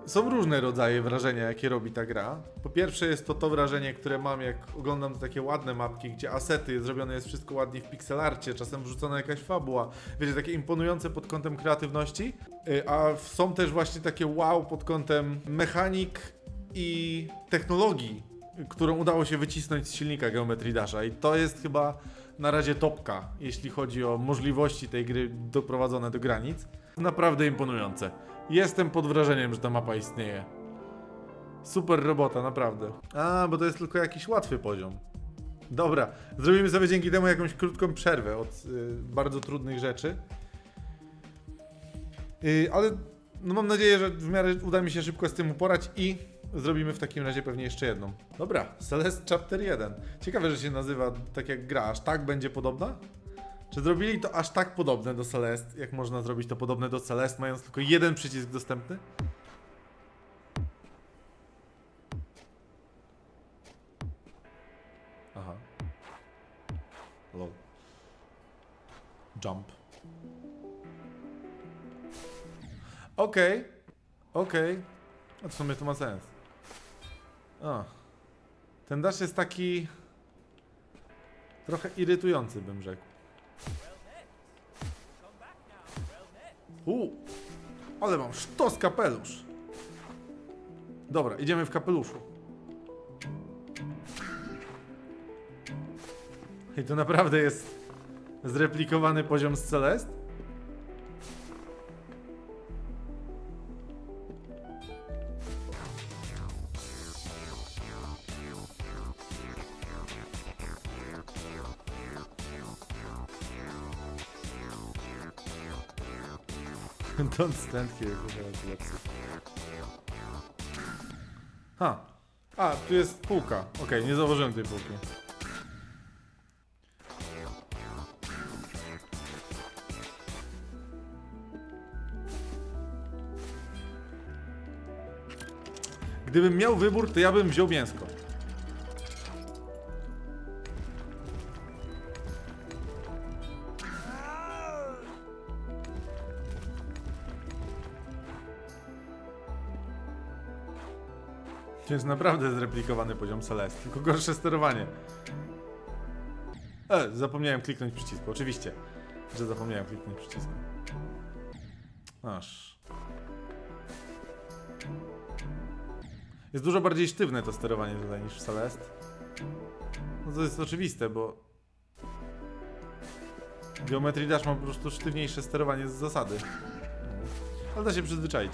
Są różne rodzaje wrażenia, jakie robi ta gra. Po pierwsze jest to wrażenie, które mam, jak oglądam te takie ładne mapki, gdzie asety, zrobione jest wszystko ładnie w pixelarcie, czasem wrzucona jakaś fabuła. Wiecie, takie imponujące pod kątem kreatywności. A są też właśnie takie wow pod kątem mechanik i technologii, którą udało się wycisnąć z silnika Geometry Dasha. I to jest chyba na razie topka, jeśli chodzi o możliwości tej gry doprowadzone do granic. Naprawdę imponujące. Jestem pod wrażeniem, że ta mapa istnieje. Super robota, naprawdę. A, bo to jest tylko jakiś łatwy poziom. Dobra, zrobimy sobie dzięki temu jakąś krótką przerwę od bardzo trudnych rzeczy. Ale no mam nadzieję, że w miarę uda mi się szybko z tym uporać i zrobimy w takim razie pewnie jeszcze jedną. Dobra, Celeste Chapter 1. Ciekawe, że się nazywa tak jak gra, aż tak będzie podobna? Czy zrobili to aż tak podobne do Celeste, jak można zrobić to podobne do Celeste, mając tylko jeden przycisk dostępny? Aha. Lol. Jump. Okej. Okej. A w sumie to ma sens. O. Ten dash jest taki... trochę irytujący, bym rzekł. Ale mam sztos kapelusz. Dobra, idziemy w kapeluszu. I to naprawdę jest zreplikowany poziom z Celeste? Don't stand here, ha. A, tu jest półka. Okej, nie zauważyłem tej półki. Gdybym miał wybór, to ja bym wziął mięsko. To jest naprawdę zreplikowany poziom Celeste, tylko gorsze sterowanie. Zapomniałem kliknąć przycisku, oczywiście, że zapomniałem kliknąć przycisku. Aż. Jest dużo bardziej sztywne to sterowanie tutaj niż w Celeste. No to jest oczywiste, bo Geometry Dash ma po prostu sztywniejsze sterowanie z zasady. Ale da się przyzwyczaić.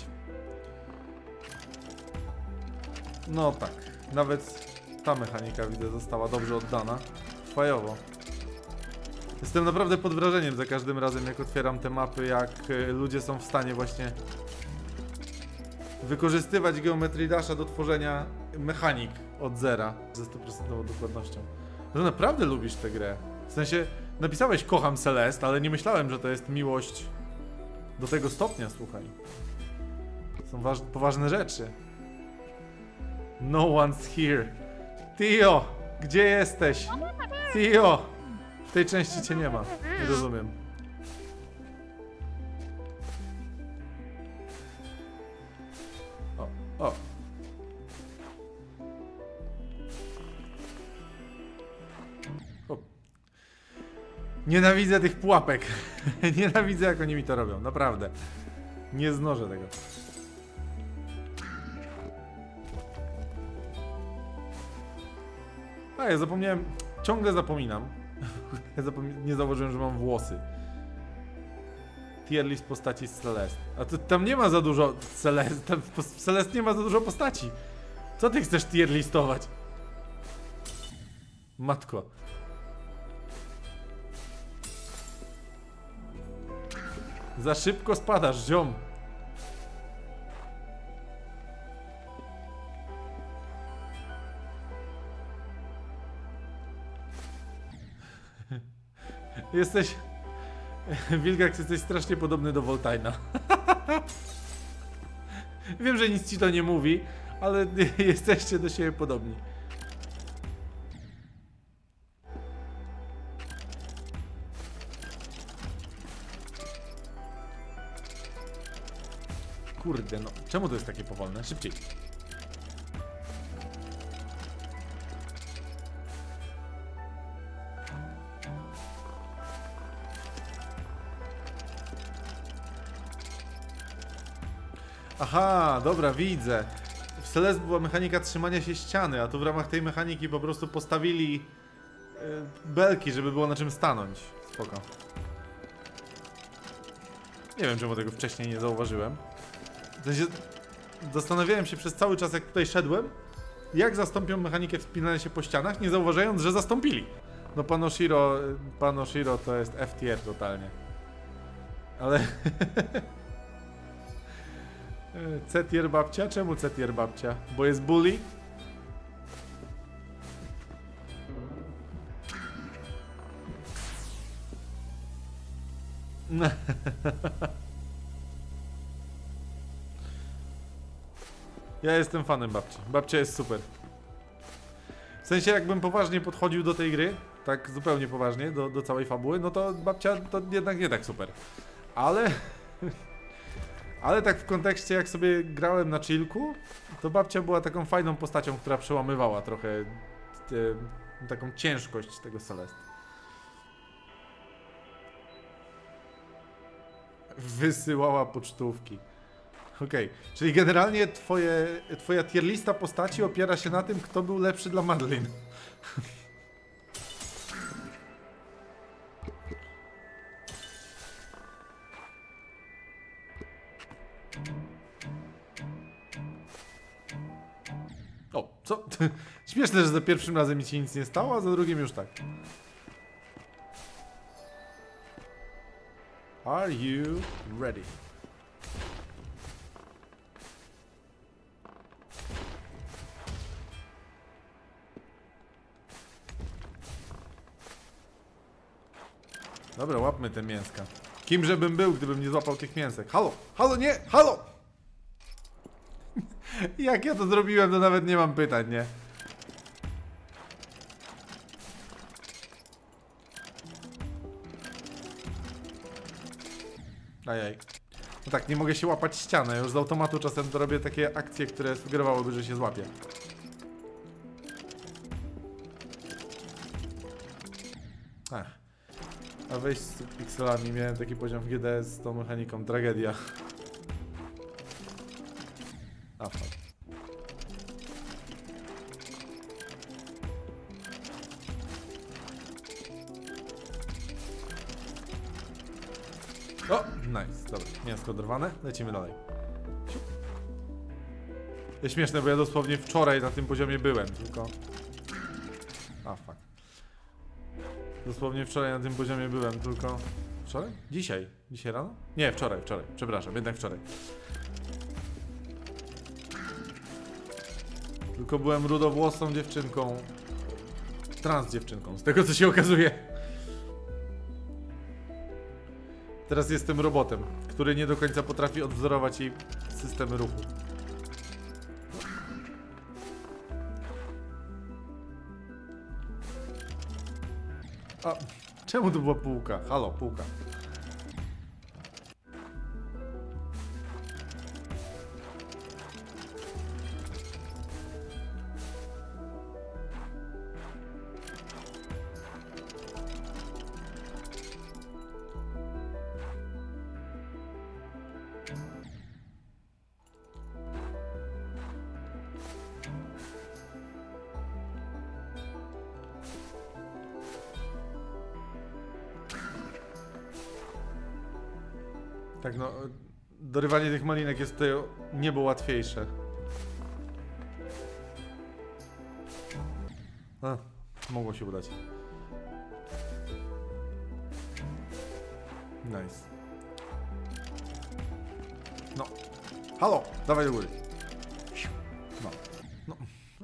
No tak, nawet ta mechanika, widzę, została dobrze oddana. Fajowo. Jestem naprawdę pod wrażeniem za każdym razem, jak otwieram te mapy, jak ludzie są w stanie właśnie wykorzystywać Geometry Dasha do tworzenia mechanik od zera ze 100% dokładnością. No naprawdę lubisz tę grę. W sensie, napisałeś kocham Celeste, ale nie myślałem, że to jest miłość do tego stopnia, słuchaj. Są poważne rzeczy. No one's here. Tio! Gdzie jesteś? Tio! W tej części cię nie ma. Nie rozumiem. O. Nienawidzę tych pułapek. Nienawidzę, jak oni mi to robią. Naprawdę. Nie znoszę tego. A, ja zapomniałem... Ciągle zapominam. Nie zauważyłem, że mam włosy. Tier list postaci z Celeste. A to, tam nie ma za dużo Celeste. W Celeste nie ma za dużo postaci. Co ty chcesz tier listować? Matko. Za szybko spadasz, ziom. Jesteś... Wilgax, jesteś strasznie podobny do Voltaina. Wiem, że nic ci to nie mówi, ale jesteście do siebie podobni. Kurde no. Czemu to jest takie powolne? Szybciej. Aha, dobra, widzę. W Celeste była mechanika trzymania się ściany, a tu w ramach tej mechaniki po prostu postawili belki, żeby było na czym stanąć. Spoko. Nie wiem, czemu tego wcześniej nie zauważyłem. W sensie, zastanawiałem się przez cały czas, jak tutaj szedłem, jak zastąpią mechanikę wspinania się po ścianach, nie zauważając, że zastąpili. No Pano Shiro to jest F-tier totalnie. Ale... C-tier babcia? Czemu C-tier babcia? Bo jest bully? Ja jestem fanem babci. Babcia jest super. W sensie, jakbym poważnie podchodził do tej gry, tak zupełnie poważnie, do całej fabuły, no to babcia to jednak nie tak super. Ale... Ale tak w kontekście, jak sobie grałem na chillku, to babcia była taką fajną postacią, która przełamywała trochę taką ciężkość tego Celeste. Wysyłała pocztówki. Okej, czyli generalnie twoja tier lista postaci opiera się na tym, kto był lepszy dla Madeline. O, co? Śmieszne, że za pierwszym razem mi się nic nie stało, a za drugim już tak. Are you ready? Dobra, łapmy te mięska. Kimże bym był, gdybym nie złapał tych mięsek? Halo! Halo, nie! Halo! Jak ja to zrobiłem, to nawet nie mam pytań, nie? Ajaj. No tak, nie mogę się łapać ścianę. Już z automatu czasem to robię takie akcje, które sugerowałyby, że się złapie. Ach. A wejść z pikselami. Miałem taki poziom w GDS z tą mechaniką. Tragedia. A fuck. O! Nice, dobra. Mięsko oderwane. Lecimy dalej. Jest śmieszne, bo ja dosłownie wczoraj na tym poziomie byłem, tylko... A fuck. Dosłownie wczoraj na tym poziomie byłem, tylko... Wczoraj? Dzisiaj? Dzisiaj rano? Nie, wczoraj. Przepraszam, jednak wczoraj. Tylko byłem rudowłosą dziewczynką. Trans dziewczynką, z tego co się okazuje. Teraz jestem robotem, który nie do końca potrafi odwzorować jej systemy ruchu. A, czemu tu była półka? Halo, półka. Tak no, dorywanie tych malinek jest tutaj niebo łatwiejsze. A, mogło się udać. Nice. No. Halo, dawaj do góry. No. No.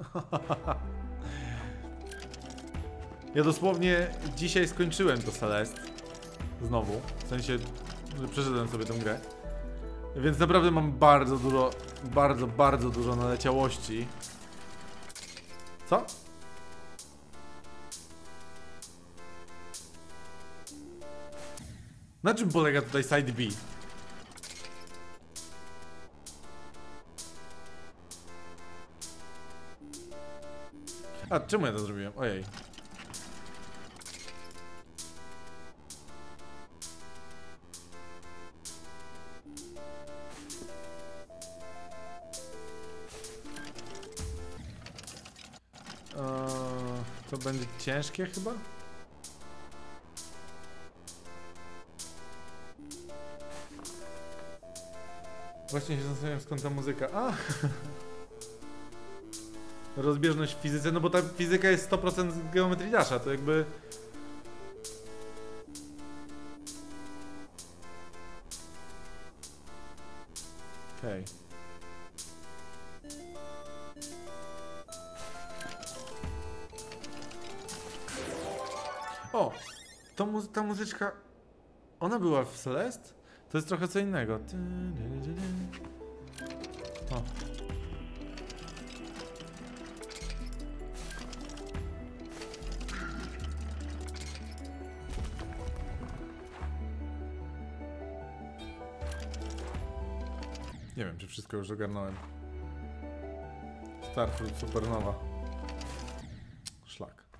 Ja dosłownie dzisiaj skończyłem to Celeste. Znowu. W sensie, że przeszedłem sobie tę grę. Więc naprawdę mam bardzo dużo, bardzo dużo naleciałości. Co? Na czym polega tutaj side B? A, czemu ja to zrobiłem? Ojej. To będzie ciężkie chyba? Właśnie się zastanawiam, skąd ta muzyka. A! Rozbieżność w fizyce, no bo ta fizyka jest 100% z geometrii Dasha, to jakby... Okej. O! Ta muzyczka... Ona była w Celeste? To jest trochę co innego. O. Nie wiem, czy wszystko już ogarnąłem. Starfruit Supernowa. Szlak.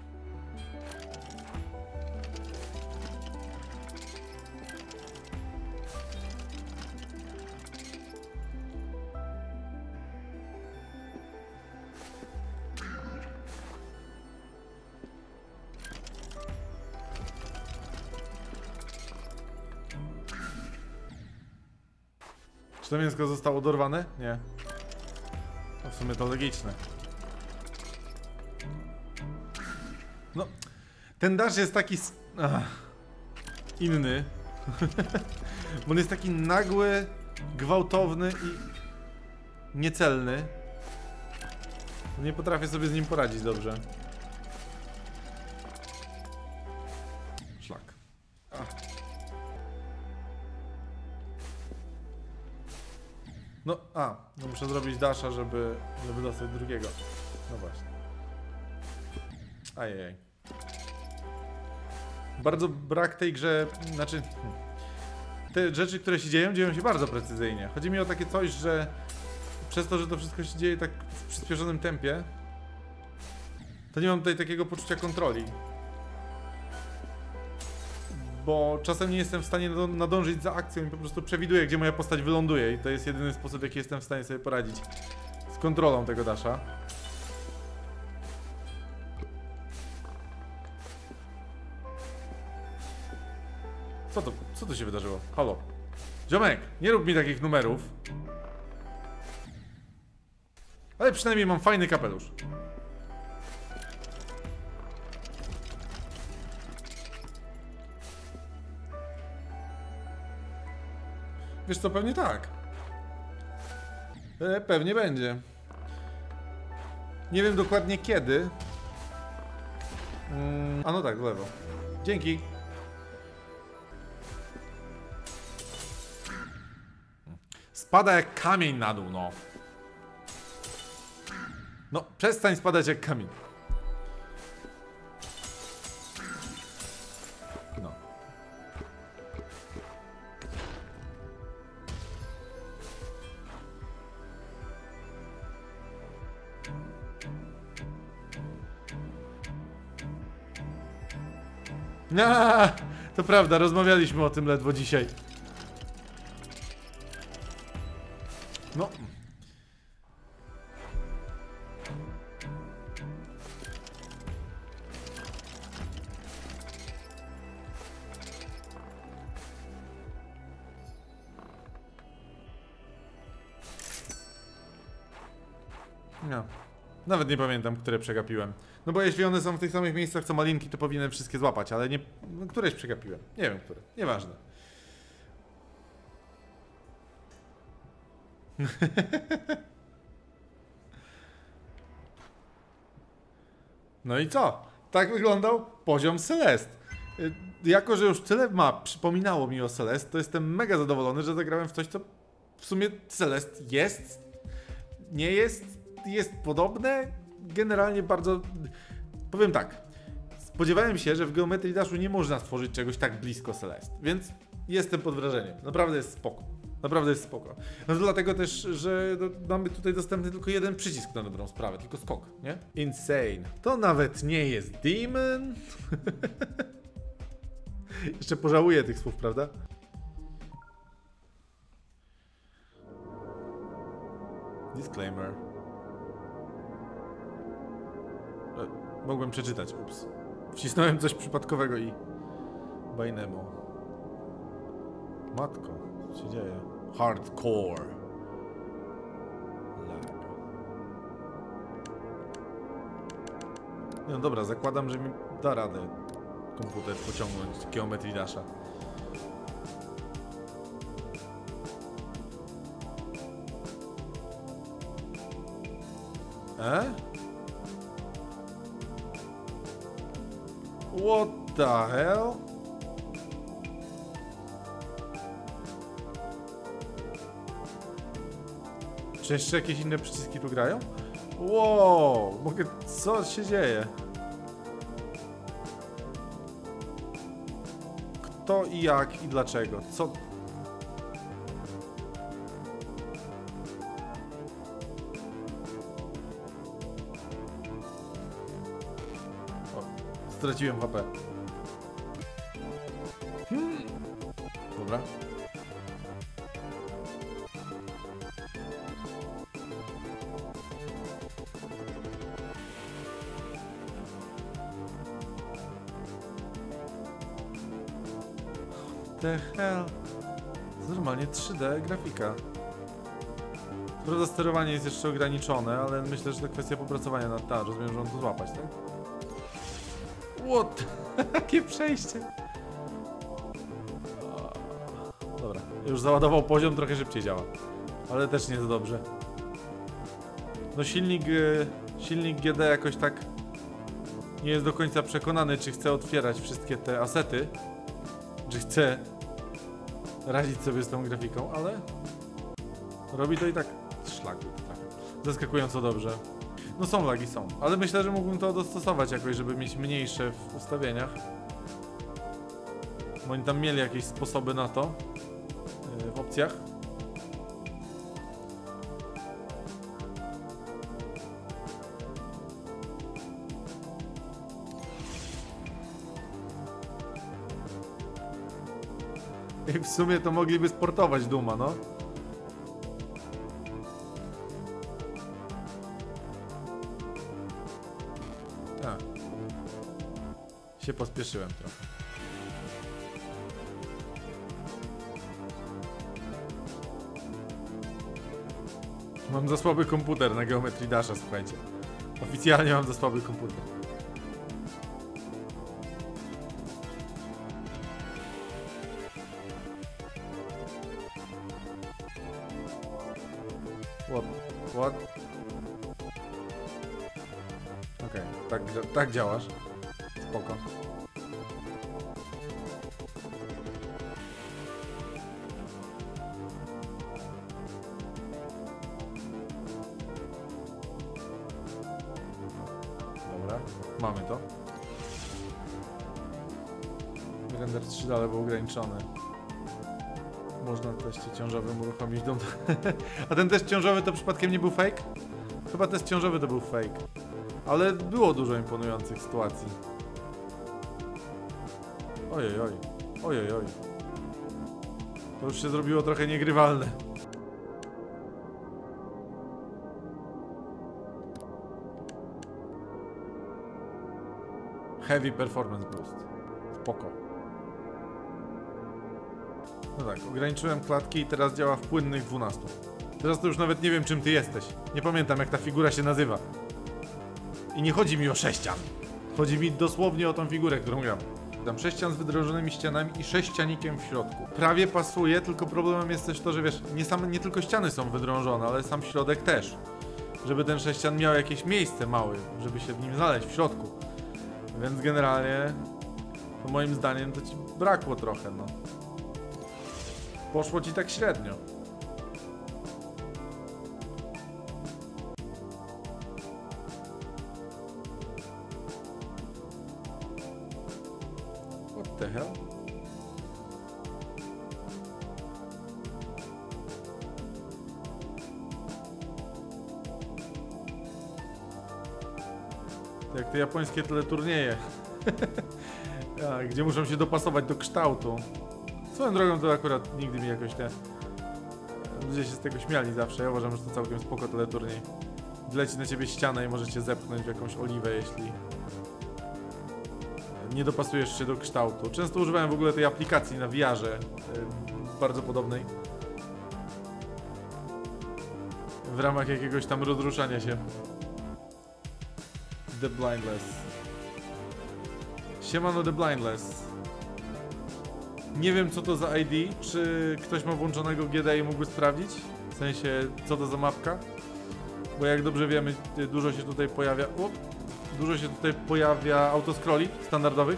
Czy to mięsko zostało dorwane? Nie. No w sumie to logiczne. No, ten dash jest taki inny. Bo on jest taki nagły, gwałtowny i niecelny. Nie potrafię sobie z nim poradzić dobrze. Szlak. No muszę zrobić dasha, żeby dostać drugiego. No właśnie. Ajajaj. Bardzo brak tej grze, znaczy... Te rzeczy, które się dzieją się bardzo precyzyjnie. Chodzi mi o takie coś, że przez to, że to wszystko się dzieje tak w przyspieszonym tempie, to nie mam tutaj takiego poczucia kontroli. Bo czasem nie jestem w stanie nadążyć za akcją i po prostu przewiduję, gdzie moja postać wyląduje i to jest jedyny sposób, w jaki jestem w stanie sobie poradzić z kontrolą tego dasha. Co to się wydarzyło? Halo? Ziomek, nie rób mi takich numerów. Ale przynajmniej mam fajny kapelusz. Wiesz co, pewnie tak. Pewnie będzie. Nie wiem dokładnie kiedy. A no tak, w lewo. Dzięki. Spada jak kamień na dół, no. No, przestań spadać jak kamień. No. To prawda, rozmawialiśmy o tym ledwo dzisiaj. No. No. Nawet nie pamiętam, które przegapiłem. No bo jeśli one są w tych samych miejscach co malinki, to powinienem wszystkie złapać, ale nie... No, któreś przegapiłem. Nie wiem, które. Nieważne. No i co? Tak wyglądał poziom Celeste. Jako, że już tyle map przypominało mi o Celeste, to jestem mega zadowolony, że zagrałem w coś, co w sumie Celeste jest, nie jest, jest podobne. Generalnie bardzo... Powiem tak. Spodziewałem się, że w Geometrii Dashu nie można stworzyć czegoś tak blisko Celeste, więc jestem pod wrażeniem. Naprawdę jest spoko. Naprawdę jest spoko. No to dlatego też, że mamy tutaj dostępny tylko jeden przycisk na dobrą sprawę, tylko skok, nie? Insane. To nawet nie jest demon. Jeszcze pożałuję tych słów, prawda? Disclaimer. Mogłem przeczytać, ups. Wcisnąłem coś przypadkowego i... By Nemo. Matko, co się dzieje? Hardcore. Lag. No dobra, zakładam, że mi da radę komputer pociągnąć Geometry Dasha. What the hell? Czy jeszcze jakieś inne przyciski tu grają? Wow, mogę... Co się dzieje? Kto i jak i dlaczego? Co... O, straciłem HP. Dobra. The hell? To normalnie 3D grafika. Prawda, sterowanie jest jeszcze ograniczone, ale myślę, że to kwestia popracowania nad tym. Rozumiem, że on to złapać, tak? What? Jakie przejście! Dobra, już załadował poziom, trochę szybciej działa. Ale też nie za dobrze. No silnik GD jakoś tak nie jest do końca przekonany, czy chce otwierać wszystkie te asety, czy chce radzić sobie z tą grafiką, ale robi to i tak szlak. Zaskakująco dobrze. No są lagi, są, ale myślę, że mógłbym to dostosować jakoś, żeby mieć mniejsze w ustawieniach. Bo oni tam mieli jakieś sposoby na to w opcjach. I w sumie to mogliby sportować Duma, no. Tak. Się pospieszyłem trochę. Mam za słaby komputer na Geometry Dasha, słuchajcie. Oficjalnie mam za słaby komputer. What? Okej, tak działasz. Spoko. Dobra, mamy to. Render 3D, ale był ograniczony. Można w teście ciążowym uruchomić dom. A ten test ciążowy to przypadkiem nie był fake? Chyba test ciążowy to był fake. Ale było dużo imponujących sytuacji. Ojej, oj. Ojej, oj. To już się zrobiło trochę niegrywalne. Heavy Performance Boost. Spoko. No tak, ograniczyłem klatki i teraz działa w płynnych 12. Teraz to już nawet nie wiem, czym ty jesteś. Nie pamiętam, jak ta figura się nazywa. I nie chodzi mi o sześcian. Chodzi mi dosłownie o tą figurę, którą gram. Tam sześcian z wydrożonymi ścianami i sześcianikiem w środku. Prawie pasuje, tylko problemem jest też to, że wiesz, nie tylko ściany są wydrążone, ale sam środek też. Żeby ten sześcian miał jakieś miejsce małe, żeby się w nim znaleźć w środku. Więc generalnie, to moim zdaniem to ci brakło trochę, no. Poszło ci tak średnio. What the hell? Jak te japońskie teleturnieje. Gdzie muszą się dopasować do kształtu. Swoją drogą to akurat nigdy mi jakoś te... Ludzie się z tego śmiali zawsze. Ja uważam, że to całkiem spoko teleturniej. Wleci na ciebie ściana i możecie zepchnąć w jakąś oliwę, jeśli nie dopasujesz się do kształtu. Często używałem w ogóle tej aplikacji na VR-ze, bardzo podobnej, w ramach jakiegoś tam rozruszania się. The Blindless. Siemano The Blindless. Nie wiem co to za ID, czy ktoś ma włączonego GD i mógłby sprawdzić? W sensie, co to za mapka? Bo jak dobrze wiemy, dużo się tutaj pojawia... Dużo się tutaj pojawia autoscrolli standardowych.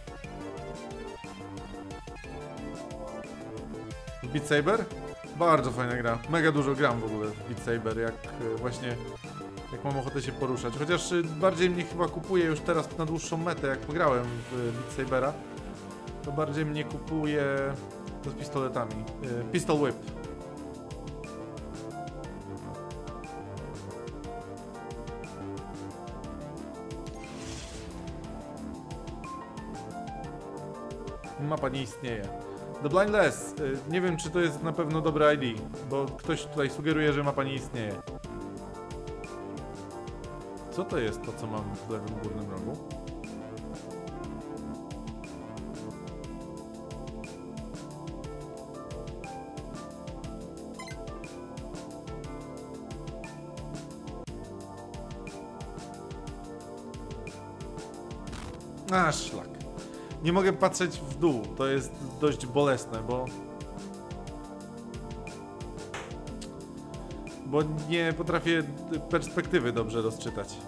Beat Saber? Bardzo fajna gra. Mega dużo gram w ogóle w Beat Saber, jak właśnie... Jak mam ochotę się poruszać. Chociaż bardziej mnie chyba kupuje już teraz na dłuższą metę, jak pograłem w Beat Sabera. To bardziej mnie kupuje... to z pistoletami. Pistol Whip. Mapa nie istnieje. The Blindless. Nie wiem, czy to jest na pewno dobre ID, bo ktoś tutaj sugeruje, że mapa nie istnieje. Co to jest to, co mam w lewym górnym rogu? A, szlak. Nie mogę patrzeć w dół, to jest dość bolesne, bo nie potrafię perspektywy dobrze rozczytać.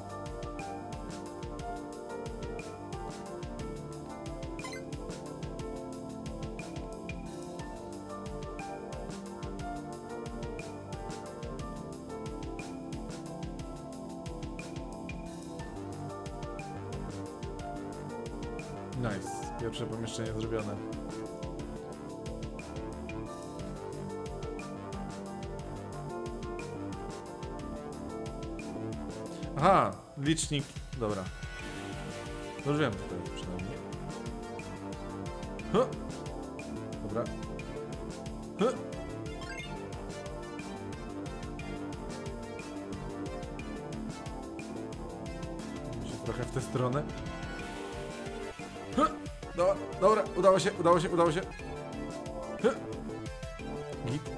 Nice, pierwsze pomieszczenie zrobione. Aha, licznik, dobra. To już wiem, co to jest przynajmniej. Dobra. Muszę trochę w tę stronę. Dobra, udało się. Git.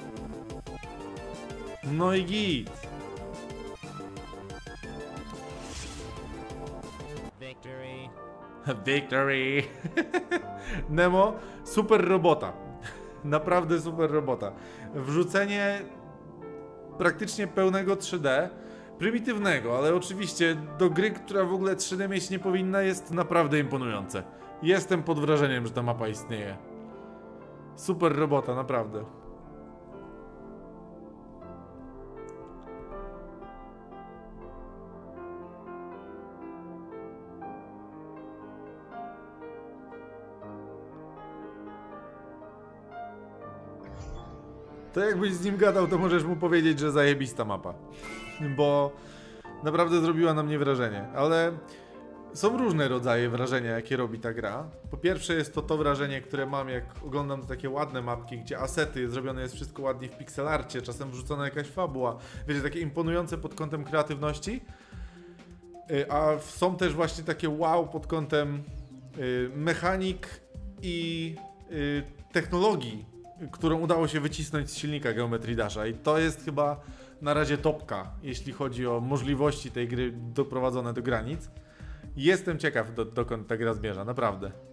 No i git. Victory. Nemo, super robota. Naprawdę super robota. Wrzucenie praktycznie pełnego 3D. Prymitywnego, ale oczywiście do gry, która w ogóle 3D mieć nie powinna, jest naprawdę imponujące. Jestem pod wrażeniem, że ta mapa istnieje. Super robota, naprawdę. To jakbyś z nim gadał, to możesz mu powiedzieć, że zajebista mapa. Bo naprawdę zrobiła na mnie wrażenie, ale są różne rodzaje wrażenia, jakie robi ta gra. Po pierwsze jest to wrażenie, które mam, jak oglądam te takie ładne mapki, gdzie asety, zrobione jest wszystko ładnie w pixelarcie, czasem wrzucona jakaś fabuła, wiecie, takie imponujące pod kątem kreatywności. A są też właśnie takie wow pod kątem mechanik i technologii, którą udało się wycisnąć z silnika Geometry Dasha, i to jest chyba na razie topka, jeśli chodzi o możliwości tej gry doprowadzone do granic. Jestem ciekaw, dokąd ta gra zmierza, naprawdę.